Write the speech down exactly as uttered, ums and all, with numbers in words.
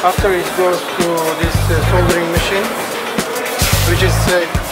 After it goes to this uh, soldering machine, which is uh,